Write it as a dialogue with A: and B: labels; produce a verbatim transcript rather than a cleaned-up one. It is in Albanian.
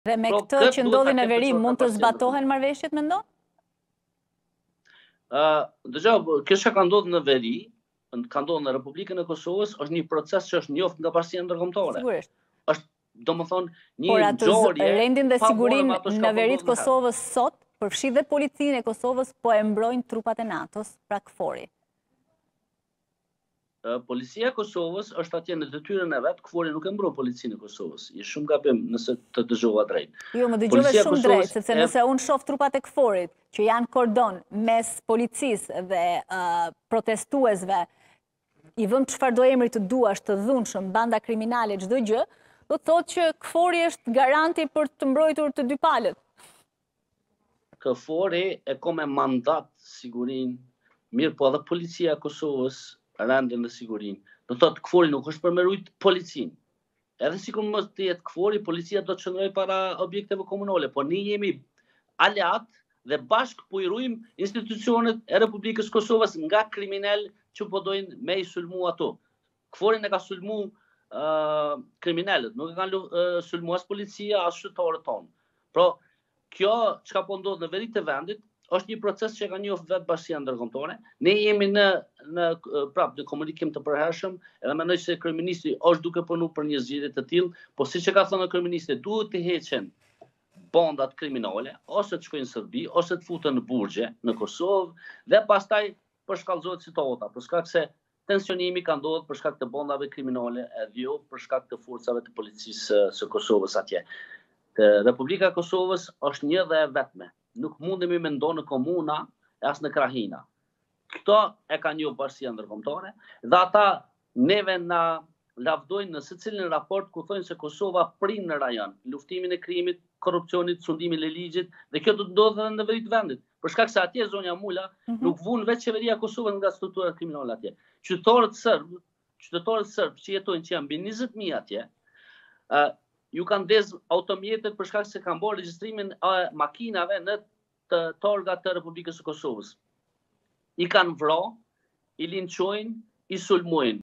A: Dhe me këtë që ndodhi në veri, mund të zbatohen marrëveshjet, mendon?
B: Dëgjoj, kjo që ka ndodhur në veri, ka ndodhur në Republikën e Kosovës, është një proces që është njoft nga bashkia ndërkombëtare.
A: Sigurisht.
B: Është, domethënë, një
A: Por atë
B: ngjarje.
A: rendin dhe sigurinë në veritë Kosovës sot, përfshi dhe policinë e Kosovës, po e mbrojnë trupat e NATO-s, pra KFOR-i.
B: Policia e Kosovës është atje në detyrën e vet, KFOR-i nuk e mbron policinë e Kosovës. Je shumë gabim nëse të dëgjova drejt.
A: Jo, më dëgjove shumë drejt, sepse nëse unë shoh trupat e KFOR-it që janë kordon mes policisë dhe protestuesve, i vëm çfarë do emri të duash, të dhunshëm, banda kriminale, çdo gjë, do të thotë që KFOR-i është garanti për të mbrojtur të dy palët.
B: KFOR-i e ka me mandat sigurinë, mirë po edhe policia e Kosovës rendin dhe sigurinë. Do thotë KFOR-i nuk është për me rujt policinë. Edhe sikur mos të jetë KFOR-i, policia do të çndrojë para objekteve komunale, por ne jemi aleat dhe bashkë po i ruajmë institucionet e Republikës Kosovës nga kriminal që po dojnë me i sulmu ato. KFOR-i ne ka sulmu uh, kriminalët, nuk e kanë uh, sulmu as policia, as qytetarët tonë. Pra, kjo çka po ndodh në veri të vendit është një proces që ka njoft vetë bashkia ndërkombëtare. Ne jemi në në prap në komunikim të përhershëm, edhe mendoj se kryeministri është duke punuar për një zgjidhje të tillë, po siç e ka thënë kryeministri, duhet të heqen bandat kriminale, ose të shkojnë në Serbi, ose të futen në burgje në Kosovë, dhe pastaj përshkallëzohet situata, për shkak se tensionimi ka ndodhur për shkak të bandave kriminale, edhe jo për shkak të forcave të policisë së Kosovës atje. Republika e Kosovës është një dhe e vetme. Nuk mundemi me ndonë në komuna e as në krahina. Këto e ka një bashkia ndërkombëtare dhe ata neve na lavdojnë në secilin raport ku thonë se Kosova prin në rajon, luftimin e krimit, korrupsionit, sundimin e ligjit, dhe kjo do të ndodhë edhe në veri të vendit. Për shkak se atje zonja Mula mm -hmm. nuk vun vetë qeveria e Kosovës nga strukturat kriminale atje. Qytetarët serb, qytetarët serb që jetojnë që janë mbi njëzet mijë atje, uh, ju kanë ndez automjetet për shkak se kanë bërë regjistrimin e makinave në të targat të Republikës së Kosovës. I kanë vrarë, i linçojnë, i sulmojnë.